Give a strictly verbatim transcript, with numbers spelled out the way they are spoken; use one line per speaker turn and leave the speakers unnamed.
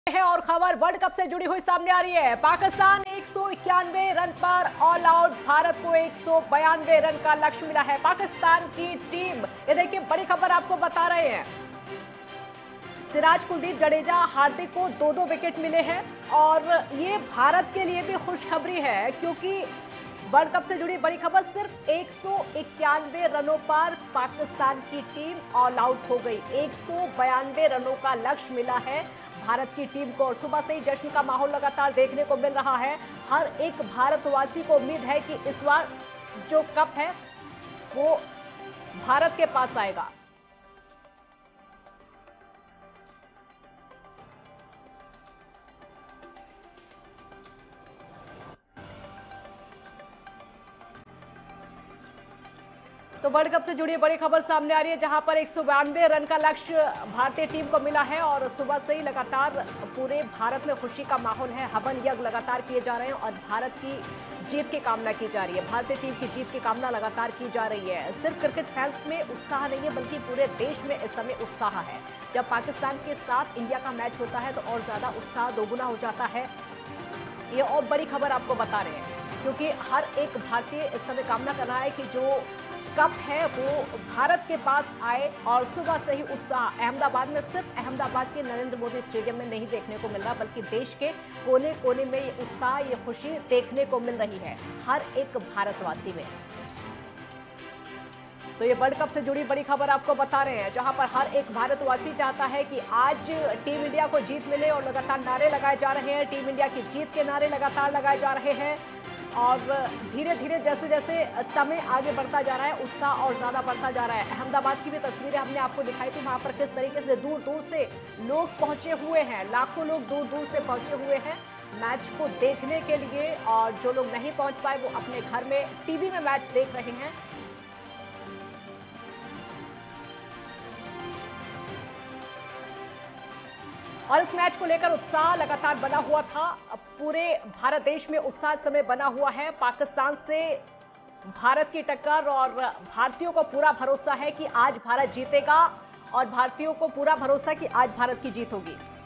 है और खबर वर्ल्ड कप से जुड़ी हुई सामने आ रही है। पाकिस्तान एक सौ इक्यानवे रन पर ऑल आउट, भारत को एक सौ बयानवे रन का लक्ष्य मिला है। पाकिस्तान की टीम, ये देखिए बड़ी खबर आपको बता रहे हैं। सिराज, कुलदीप, जडेजा, हार्दिक को दो दो विकेट मिले हैं और ये भारत के लिए भी खुशखबरी है क्योंकि वर्ल्ड कप से जुड़ी बड़ी खबर, सिर्फ एक सौ इक्यानवे रनों पर पाकिस्तान की टीम ऑल आउट हो गई। एक सौ बयानवे रनों का लक्ष्य मिला है भारत की टीम को और सुबह से ही जश्न का माहौल लगातार देखने को मिल रहा है। हर एक भारतवासी को उम्मीद है कि इस बार जो कप है वो भारत के पास आएगा। तो वर्ल्ड कप से जुड़ी बड़ी खबर सामने आ रही है जहां पर एक सौ बानवे रन का लक्ष्य भारतीय टीम को मिला है और सुबह से ही लगातार पूरे भारत में खुशी का माहौल है। हवन यज्ञ लगातार किए जा रहे हैं और भारत की जीत की कामना की जा रही है। भारतीय टीम की जीत की कामना लगातार की जा रही है। सिर्फ क्रिकेट फैंस में उत्साह नहीं है बल्कि पूरे देश में इस समय उत्साह है। जब पाकिस्तान के साथ इंडिया का मैच होता है तो और ज्यादा उत्साह दोगुना हो जाता है। ये और बड़ी खबर आपको बता रहे हैं क्योंकि हर एक भारतीय इस समय कामना कर रहा है कि जो कप है वो भारत के पास आए और सुबह से ही उत्साह अहमदाबाद में, सिर्फ अहमदाबाद के नरेंद्र मोदी स्टेडियम में नहीं देखने को मिल रहा बल्कि देश के कोने कोने में ये उत्साह, ये खुशी देखने को मिल रही है हर एक भारतवासी में। तो ये वर्ल्ड कप से जुड़ी बड़ी खबर आपको बता रहे हैं जहां पर हर एक भारतवासी चाहता है कि आज टीम इंडिया को जीत मिले और लगातार नारे लगाए जा रहे हैं। टीम इंडिया की जीत के नारे लगातार लगाए जा रहे हैं और धीरे धीरे जैसे जैसे समय आगे बढ़ता जा रहा है उत्साह और ज्यादा बढ़ता जा रहा है। अहमदाबाद की भी तस्वीरें हमने आपको दिखाई थी, वहां पर किस तरीके से दूर दूर से लोग पहुंचे हुए हैं। लाखों लोग दूर दूर से पहुंचे हुए हैं मैच को देखने के लिए और जो लोग नहीं पहुंच पाए वो अपने घर में टीवी में मैच देख रहे हैं। और इस मैच को लेकर उत्साह लगातार बना हुआ था। पूरे भारत देश में उत्साह समय बना हुआ है। पाकिस्तान से भारत की टक्कर और भारतीयों को पूरा भरोसा है कि आज भारत जीतेगा और भारतीयों को पूरा भरोसा है कि आज भारत की जीत होगी।